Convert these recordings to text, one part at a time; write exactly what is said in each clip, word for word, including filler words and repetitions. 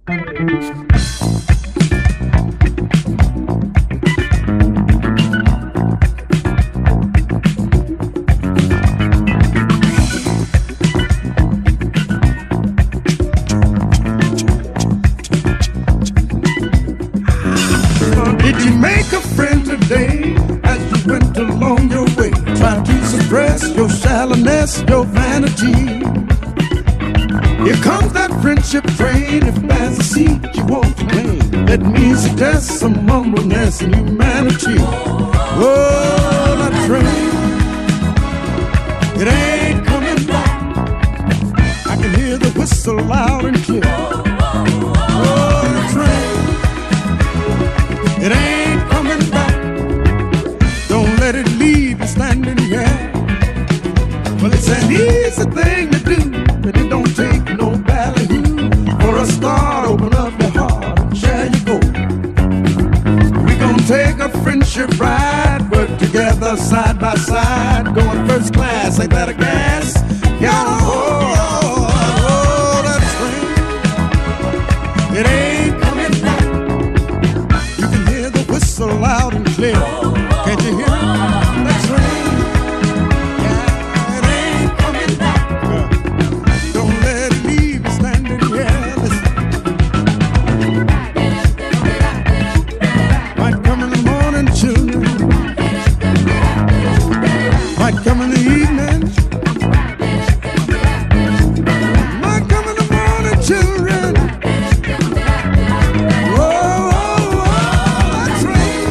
Did you make a friend today as you went along your way, trying to suppress your shallowness, your vanity? Here comes that friendship train. If there's a seat you want to claim, let me suggest some humbleness and humanity. Oh, that train, it ain't coming back. I can hear the whistle loud and clear. Oh, the train, it ain't coming back. Don't let it leave you standing here. Well, it's an easy thing to do, but it don't take no ballyhoo. For a start, open up your heart and share your goal. We gonna take a friendship ride, work together side by side, going first class, ain't that a gas? Yeah, oh, oh, oh, that train, it ain't coming back. You can hear the whistle loud and clear. Can't you hear it? That train, yeah, it ain't coming back. Don't let it leave you standing here. Listen. Might come in the morning, children. Might come in the evening. Might come in the morning, children. Whoa, whoa, whoa, that train,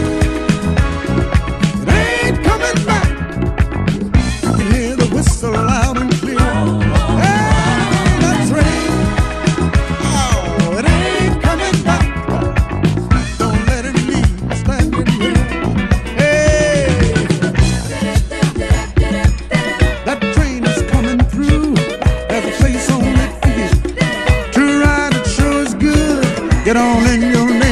it ain't coming back. You can hear the whistle loud and clear. Hey, that train, oh, it ain't coming back. Don't let it leave you standing here. Hey, that train is coming through. There's a place on it for you to ride. It sure is good. Get on in your name.